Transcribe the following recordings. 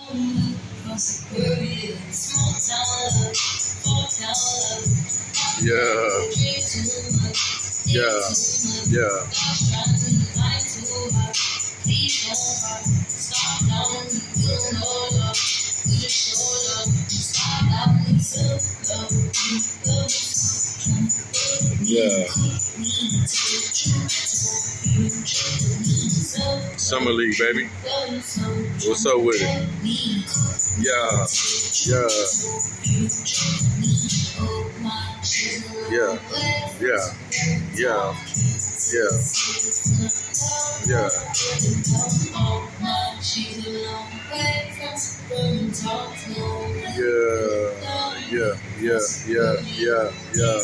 Yeah. Yeah. Yeah. Yeah. Summer League, baby. What's up with it? Yeah. Yeah. Yeah. Yeah. Yeah. Yeah. Yeah. Yeah. Yeah. Yeah. Yeah. Yeah.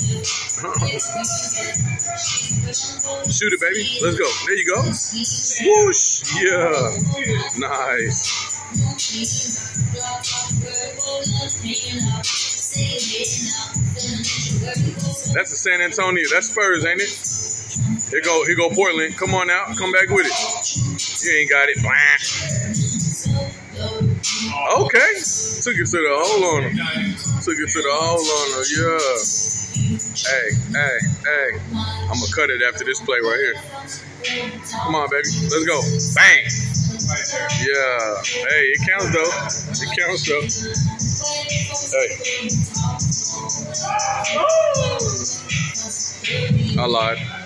Shoot it, baby. Let's go. There you go. Swoosh. Yeah. Nice. That's the San Antonio. That's Spurs, ain't it? Here go Portland. Come on out. Come back with it. You ain't got it. Okay. Took it to the hole on him. Took it to the hole on him. Yeah. Hey. I'm going to cut it after this play right here. Come on, baby. Let's go. Bang. Yeah. Hey, it counts, though. It counts, though. Hey. I lied.